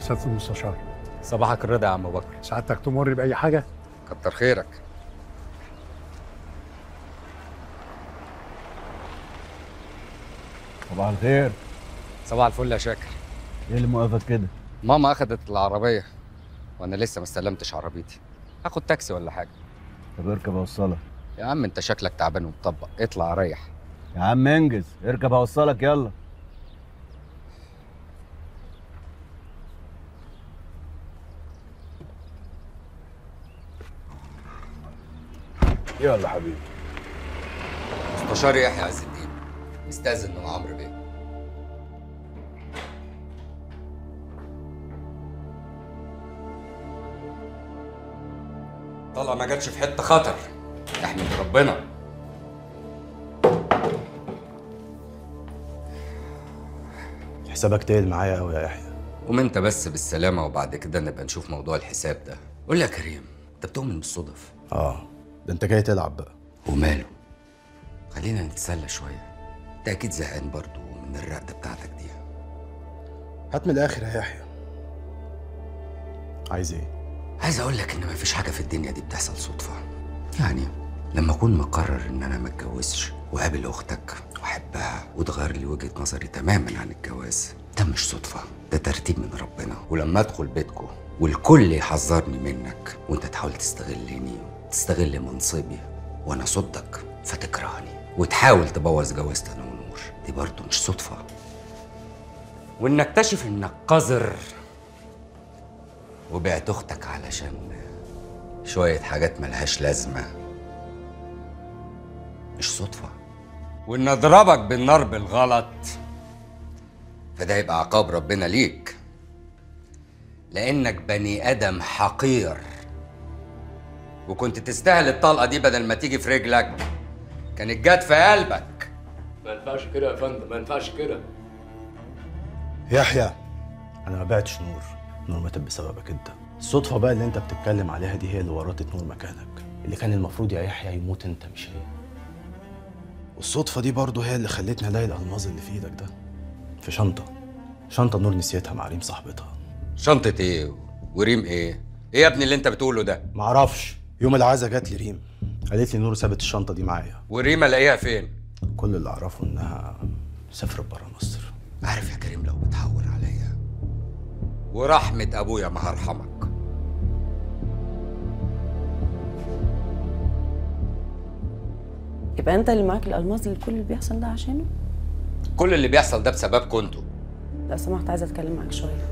سيادة المستشار. صباحك الرضا يا عم بكر. سعادتك تمر بأي حاجة؟ كتر خيرك. صباح الخير. صباح الفل يا شاكر. ايه اللي موقفك كده؟ ماما اخدت العربية وانا لسه ما استلمتش عربيتي. اخد تاكسي ولا حاجة. طب اركب اوصلك. يا عم انت شكلك تعبان ومطبق، اطلع ريح. يا عم انجز، اركب اوصلك يلا. يلا حبيبي. مستشار يحيى عز الدين مستأذن من عمرو بيه. طلع ما جاتش في حته خطر، احمد ربنا. حسابك تقل معايا قوي يا يحيى. قوم انت بس بالسلامه وبعد كده نبقى نشوف موضوع الحساب ده. قول لي يا كريم، انت بتؤمن بالصدف؟ ده انت جاي تلعب بقى. وماله؟ خلينا نتسلى شويه. انت اكيد زهقان برضو من الرقده بتاعتك دي. هات من الاخر يا يحيى. عايز ايه؟ عايز اقول لك ان مفيش حاجه في الدنيا دي بتحصل صدفه. يعني لما اكون مقرر ان انا ما اتجوزش وقابل اختك واحبها وتغير لي وجهه نظري تماما عن الجواز، ده مش صدفه، ده ترتيب من ربنا. ولما ادخل بيتكم والكل يحذرني منك وانت تحاول تستغلني وتستغل منصبي وانا صدك فتكرهني وتحاول تبوظ جوازتي انا ونور، دي برضه مش صدفه. وان اكتشف انك قذر وبعت اختك علشان شوية حاجات ملهاش لازمة، مش صدفة. وإن أضربك بالنار بالغلط فده يبقى عقاب ربنا ليك، لأنك بني آدم حقير وكنت تستاهل الطلقة دي. بدل ما تيجي في رجلك كانت جت في قلبك. ما ينفعش كده يا فندم، ما ينفعش كده. يحيى انا ما بعتش نور. نور ماتت بسببك انت. الصدفه بقى اللي انت بتتكلم عليها دي هي اللي ورطت نور مكانك. اللي كان المفروض يا يحيى يموت انت مش هي. والصدفه دي برضه هي اللي خلتني الاقي الالماظ اللي في ايدك ده في شنطه نور نسيتها مع ريم صاحبتها. شنطة ايه وريم ايه؟ ايه يا ابني اللي انت بتقوله ده؟ معرفش. يوم العزا جات لي ريم قالت لي نور سابت الشنطه دي معايا. وريم الاقيها فين؟ كل اللي اعرفه انها سافرت برا مصر. عارف يا كريم، لو بتحور عليا ورحمة ابويا ما هرحمك. يبقى انت اللي معاك الالماس اللي كل اللي بيحصل ده عشانه؟ كل اللي بيحصل ده بسببكم انتوا. لو سمحت عايزه اتكلم معاك شويه.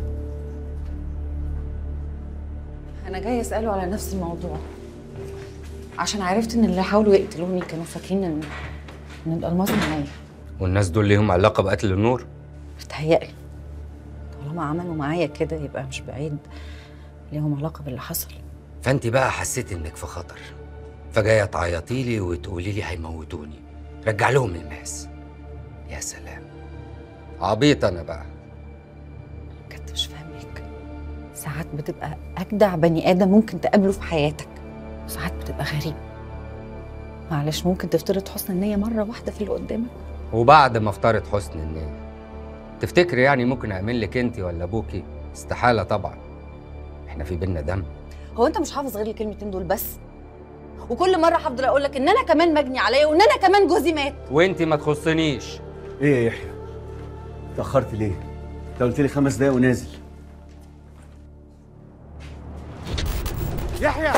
انا جاي اساله على نفس الموضوع، عشان عرفت ان اللي حاولوا يقتلوني كانوا فاكرين ان الالماس معايا. والناس دول ليهم علاقة بقتل النور؟ بتهيألي طالما عملوا معايا كده يبقى مش بعيد ليهم علاقه باللي حصل. فانت بقى حسيت انك في خطر، فجايه تعيطي لي وتقولي لي هيموتوني. رجع لهم الماس. يا سلام، عبيط انا بقى. بجد مش فاهمك. ساعات بتبقى اجدع بني ادم ممكن تقابله في حياتك، وساعات بتبقى غريب. معلش ممكن تفترض حسن النيه مره واحده في اللي قدامك؟ وبعد ما افترض حسن النيه تفتكري يعني ممكن اعمل لك انت ولا ابوكي؟ استحاله طبعا، احنا في بينا دم. هو انت مش حافظ غير الكلمتين دول بس؟ وكل مره هفضل اقول لك ان انا كمان مجني عليا وان انا كمان جوزي مات. وانت ما تخصنيش. ايه يا يحيى؟ اتأخرت ليه؟ انت قلت لي 5 دقايق ونازل. يحيى!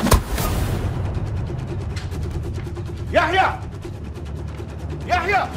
يحيى! يحيى!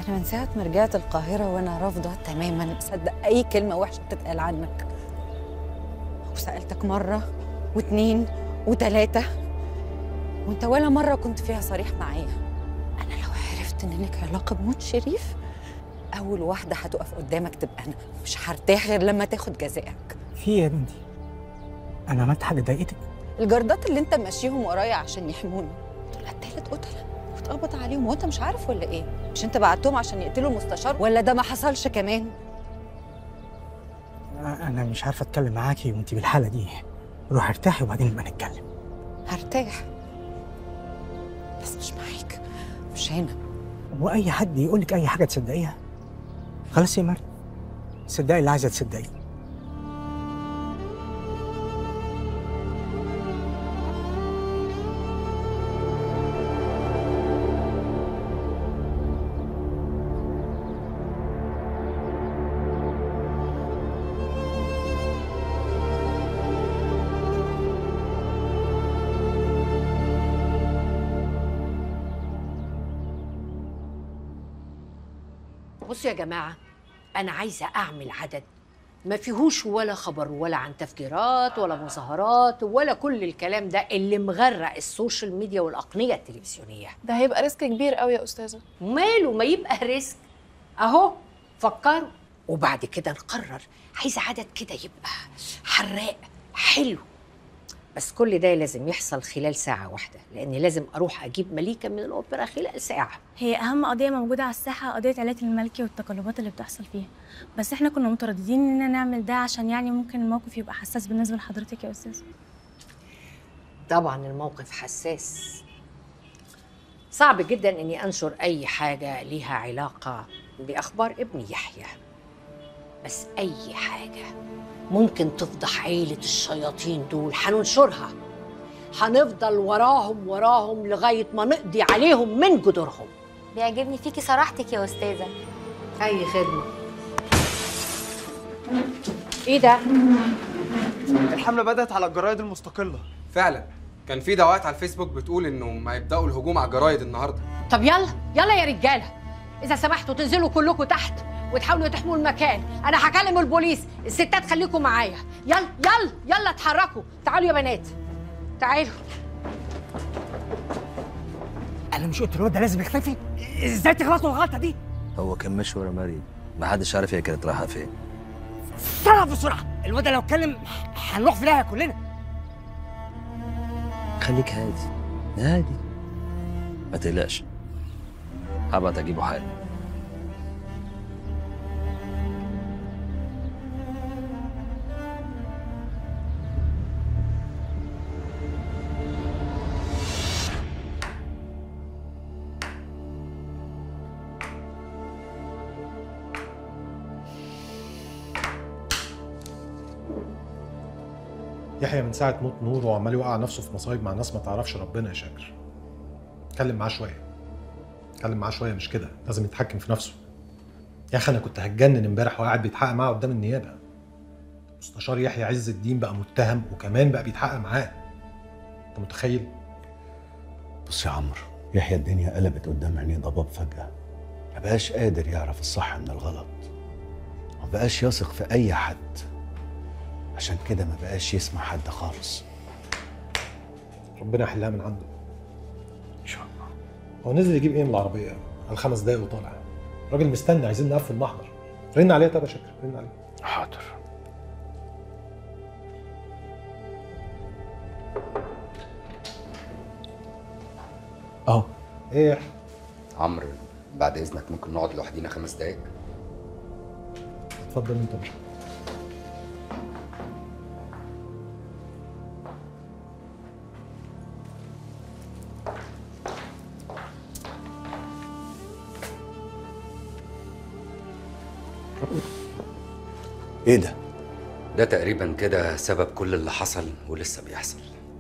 أنا من ساعة ما رجعت القاهرة وأنا رافضة تماماً أصدق أي كلمة وحشة تتقال عنك. وسألتك مرة واتنين وتلاتة وأنت ولا مرة كنت فيها صريح معايا. أنا لو عرفت إن لك علاقة بموت شريف أول واحدة هتقف قدامك تبقى أنا، مش هرتاح غير لما تاخد جزائك. في إيه يا بنتي؟ أنا عملت حاجة ضايقتك؟ الجردات اللي أنت ماشيهم ورايا عشان يحموني دول قتالة قتلة واتقبض عليهم، وأنت مش عارف ولا إيه؟ مش أنت بعتهم عشان يقتلوا المستشار ولا ده ما حصلش كمان؟ أنا مش عارفة أتكلم معاكي وأنت بالحالة دي. روح ارتاحي وبعدين نبقى نتكلم. هرتاح بس مش معاك، مش هنا. وأي حد يقول لك أي حاجة تصدقيها؟ خلاص يا مريم، صدقي اللي عايزة تصدقيه. بصوا يا جماعة، أنا عايزة أعمل عدد ما فيهوش ولا خبر ولا عن تفجيرات ولا مظاهرات ولا كل الكلام ده اللي مغرق السوشيال ميديا والأقنية التلفزيونية. ده هيبقى ريسك كبير قوي يا أستاذة. ماله ما يبقى ريسك أهو، فكروا وبعد كده نقرر. عايزة عدد كده يبقى حراق حلو، بس كل ده لازم يحصل خلال ساعة واحدة، لأني لازم أروح أجيب مليكة من الأوبرا خلال ساعة. هي أهم قضية موجودة على الساحة قضية علاء الملكي والتقلبات اللي بتحصل فيها، بس إحنا كنا مترددين إننا نعمل ده عشان يعني ممكن الموقف يبقى حساس بالنسبة لحضرتك يا أستاذة. طبعا الموقف حساس، صعب جدا إني أنشر أي حاجة ليها علاقة بأخبار ابني يحيى، بس أي حاجة ممكن تفضح عيلة الشياطين دول هننشرها. هنفضل وراهم لغاية ما نقضي عليهم من جذورهم. بيعجبني فيكي صراحتك يا أستاذة. أي خدمة. إيه ده؟ الحملة بدأت على الجرايد المستقلة. فعلا كان في دعوات على الفيسبوك بتقول إنهم هيبدأوا الهجوم على الجرايد النهاردة. طب يلا يا رجالة، إذا سمحتوا تنزلوا كلكم تحت وتحاولوا تحموا المكان. أنا هكلم البوليس، الستات خليكم معايا. يلا اتحركوا. تعالوا يا بنات، تعالوا. أنا مش قلت الواد ده لازم يختفي؟ إزاي تغلطوا الغلطة دي؟ هو كان ماشي ورا مريم، ما حدش عارف هي كانت رايحة فين. اتصرف بسرعة، الواد ده لو اتكلم هنروح في داهية كلنا. خليك هادي ما تقلقش، هبعت أجيبه حالا. يحيى من ساعة موت نور وعمال يوقع نفسه في مصايب مع ناس ما تعرفش ربنا يا شاكر. اتكلم معاه شوية مش كده، لازم يتحكم في نفسه. يا أخي أنا كنت هتجنن امبارح وقاعد بيتحقق معاه قدام النيابة. مستشار يحيى عز الدين بقى متهم وكمان بقى بيتحقق معاه. أنت متخيل؟ بص يا عمرو، يحيى الدنيا قلبت قدام عينيه ضباب فجأة، ما بقاش قادر يعرف الصح من الغلط، ما بقاش يثق في أي حد، عشان كده ما بقاش يسمع حد خالص. ربنا يحلها من عنده ان شاء الله. هو نزل يجيب ايه من العربيه؟ على 5 دقايق وطالع. الراجل مستني، عايزين نقفل المحضر. رن عليه. طب يا شاكر رن عليه. حاضر. ايه يا عمرو بعد اذنك ممكن نقعد لوحدينا 5 دقايق؟ اتفضل انت يا باشا. ايه ده؟ ده تقريبا كده سبب كل اللي حصل ولسه بيحصل.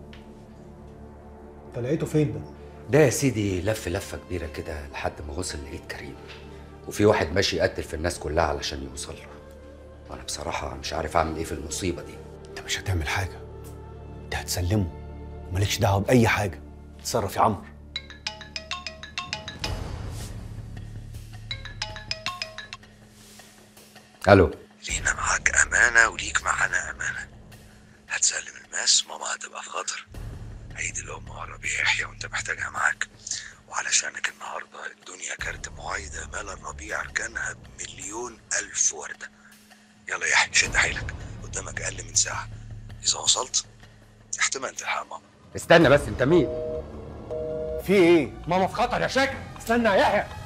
انت لقيته فين ده؟ ده يا سيدي لفة كبيرة كده لحد ما وصل لإيد كريم، وفي واحد ماشي يقتل في الناس كلها علشان يوصل له. وانا بصراحة مش عارف اعمل ايه في المصيبة دي. انت مش هتعمل حاجة، انت هتسلمه ومالكش دعوة بأي حاجة. اتصرف يا عمرو. الو. لينا معاك امانه وليك معانا امانه. هتسلم الماس ماما هتبقى في خطر. عيد الام وربيع يحيى وانت محتاجها معاك، وعلشانك النهارده الدنيا كارت معايده مال الربيع اركانها بمليون الف ورده. يلا يا يحيى شد حيلك، قدامك اقل من ساعه. اذا وصلت احتمال تلحق ماما. استنى بس، انت مين؟ في ايه؟ ماما في خطر يا شاكر. استنى يا يحيى.